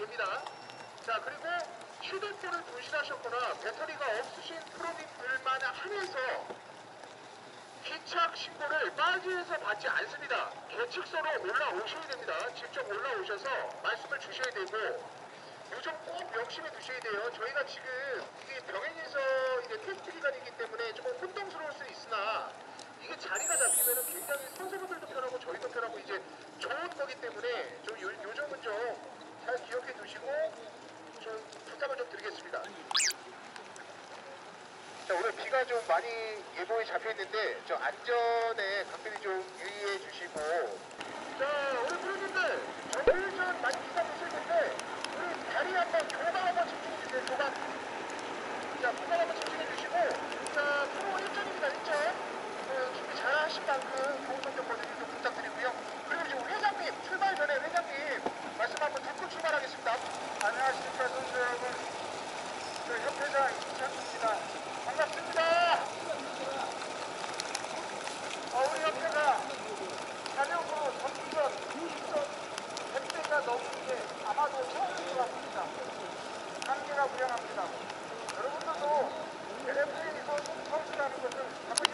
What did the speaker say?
됩니다. 자, 그리고 휴대폰을 분실하셨거나 배터리가 없으신 프로님들만 한해서 기착 신고를 빠지에서 받지 않습니다. 계측서로 올라오셔야 됩니다. 직접 올라오셔서 말씀을 주셔야 되고, 요즘 꼭 명심해 두셔야 돼요. 저희가 지금 이게 병행해서 이게 테스트 기간이기 때문에 조금 혼동스러울 수 있으나, 이게 자리가 잡히면은 굉장히 선생님들도 편하고 저희도 편하고 이제 좋은 거기 때문에 좀 요즘은 좀 잘 기억해 두시고 좀 부탁을 좀 드리겠습니다. 자, 오늘 비가 좀 많이 예보에 잡혀 있는데 저 안전에 각별히 좀 유의해 주시고, 자, 우리 프로님들 정류전 많이 기다리실 텐데 우리 다리 한번 교각 한번 집중해 주세요. 교각. 자, 교각 한번 집중해 주시고, 자, 프로 1점입니다. 1점. 준비 잘 하신 만큼 좋은 성적 거두기 좀 부탁드리고요. 그리고 지금 회장님 출발 전에 회장님 말씀 한번 듣고 출발하겠습니다. 안녕하십니까 선수 여러분. 저 협회장 이창수입니다. 반갑습니다. 우리 협회가 자력으로 전주전 90전 100대가 넘는 게 아마도 처음인 것 같습니다. 관계가 무량합니다. 여러분들도 LFA에서 선수라는 것을